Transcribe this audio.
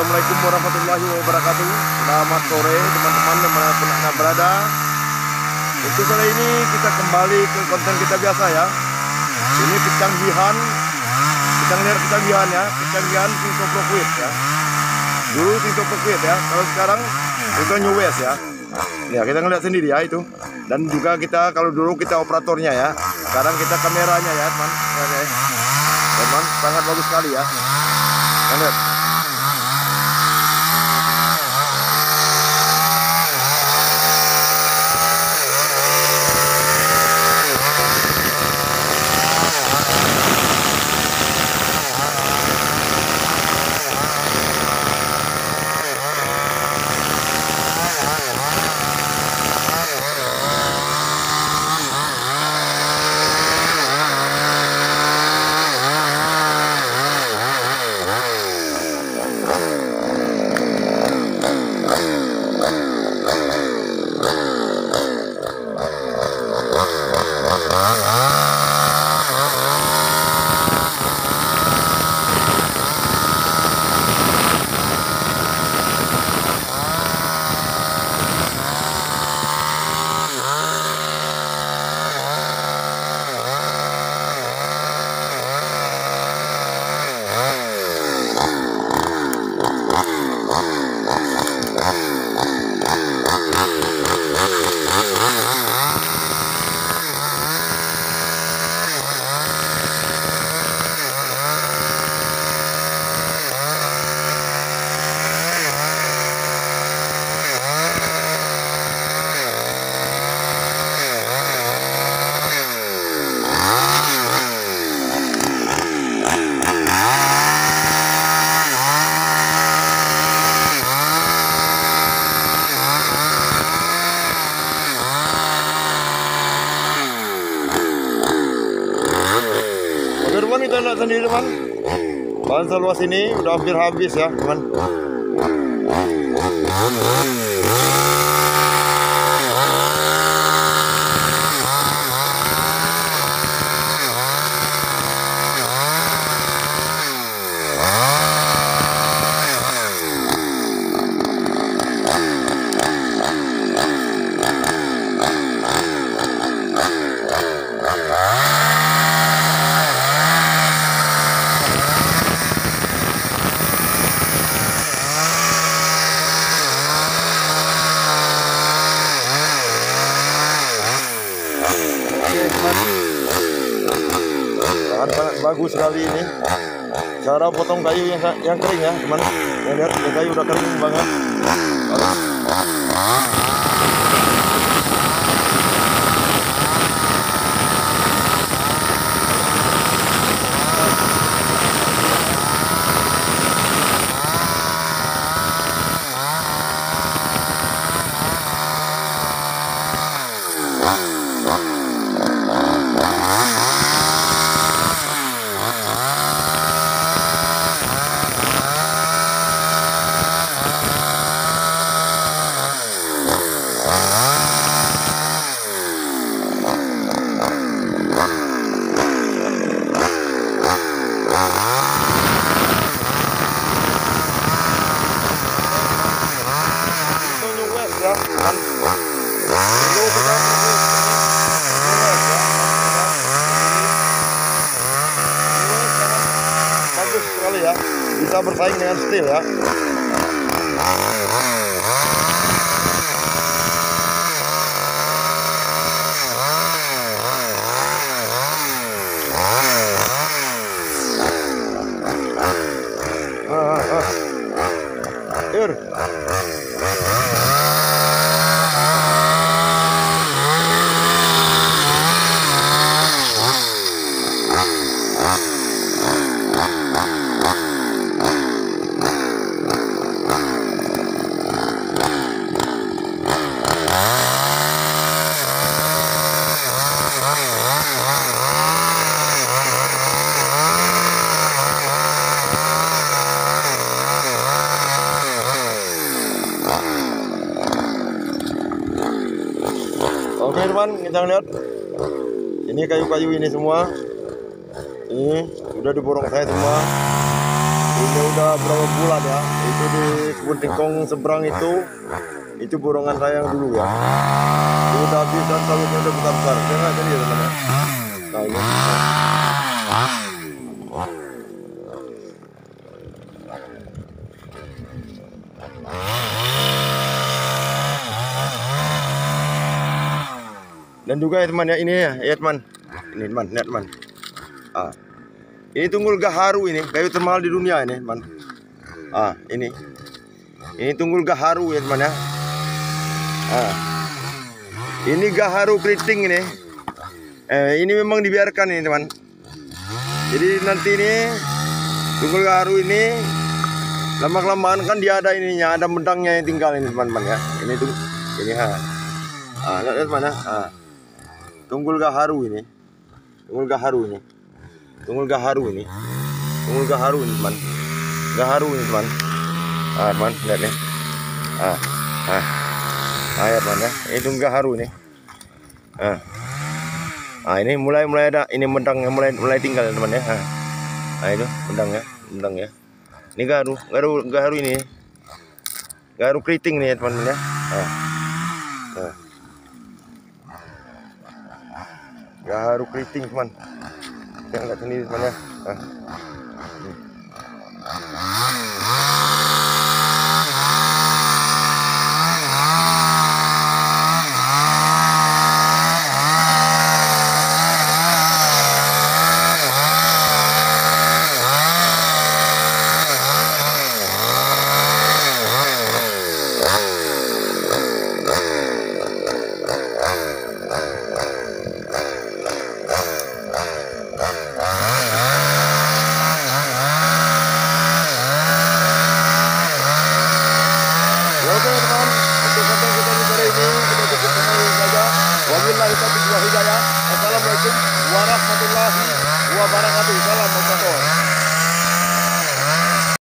Assalamualaikum warahmatullahi wabarakatuh. Selamat sore teman-teman dimanapun Anda berada. Untuk kali ini kita kembali ke konten kita biasa ya. Ini kecanggihan, kita lihat kecanggihan ya, kecanggihan Sintoproquid ya. Dulu Sintoproquid ya, kalau sekarang itu New West ya. Ya kita ngeliat sendiri ya itu. Dan juga kita kalau dulu kita operatornya ya, sekarang kita kameranya ya teman. Teman sangat bagus sekali ya. Lihat. Teman, kita lihat sendiri teman, bahan seluas ini udah hampir habis ya teman. Sangat bagus sekali ini cara potong kayu yang kering ya teman. Ya, lihat kayu udah kering banget. Bagus sekali ya, bisa bersaing dengan steel ya. Oke teman, kita lihat ini kayu-kayu ini semua, ini sudah diborong saya semua. Ini udah berapa bulan ya? Itu di kebun singkong seberang itu borongan saya yang dulu ya. Itu udah habis dan sawitnya udah besar-besar. Saya nggak jadi ya teman-teman. Nah ini. Dan juga ya teman ya, ini ya teman. Ini teman, lihat teman. Ini tunggul gaharu ini, kayu termahal di dunia ini teman. Ini tunggul gaharu ya teman ya. Ini gaharu keriting ini. Ini memang dibiarkan ini teman. Jadi nanti ini tunggul gaharu ini lama-kelamaan kan dia ada ininya, ada medangnya yang tinggal ini teman-teman ya. Ini tuh, ini lihat mana? Tunggul gaharu ini, tunggul gaharu ini, tunggul gaharu ini, tunggul gaharu ini teman, gaharu ini teman, teman lihat nih, ya teman ya, ini tunggul gaharu ini, ini mulai ada, ini medangnya mulai tinggal teman ya, itu medang ya, ini gaharu ini, gaharu keriting nih teman-teman ya, gaharu keriting teman. Saya lihat sendiri teman ya. Oke teman, untuk konten kita di sore ini kita cukup sampai saja. Wabillahi taufiq wal hidayah. Assalamualaikum warahmatullahi wabarakatuh. Salam motor.